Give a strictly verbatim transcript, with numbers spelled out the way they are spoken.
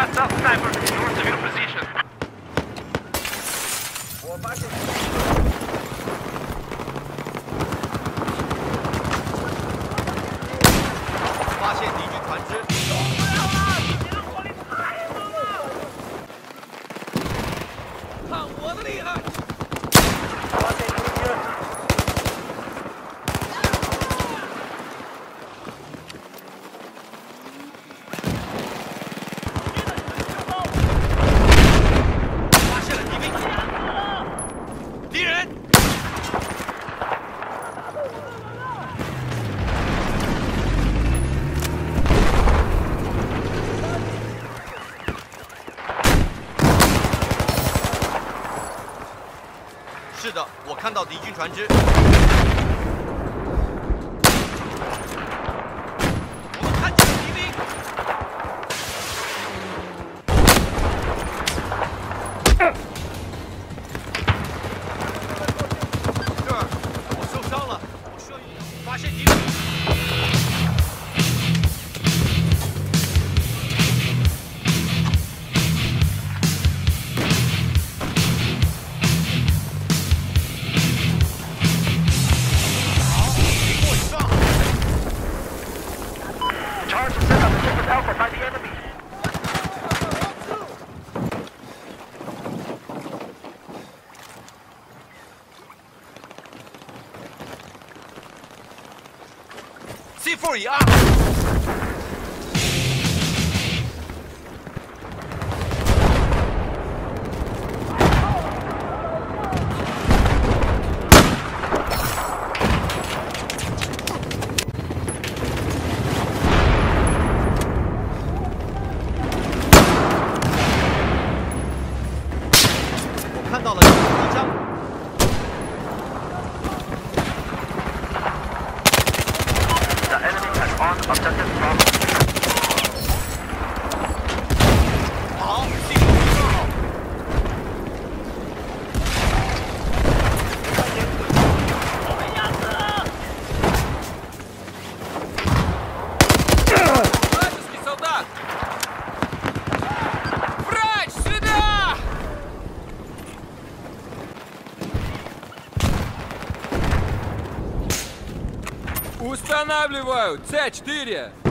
South sniper, north of your position. 我发现。 发现敌军船只，受不了了！你的火力太猛了！看我的厉害！发现敌军。发现了敌兵，敌人！ 是的，我看到敌军船只。我们看见了敌兵。这儿，我受伤了，我需要发现敌兵。 C 四 已 up。我看到了敌枪。 Objective Bravo. 好，进攻一个好。我被压死了。Вражеский солдат! Врач, сюда! Устанавливаю! С четыре!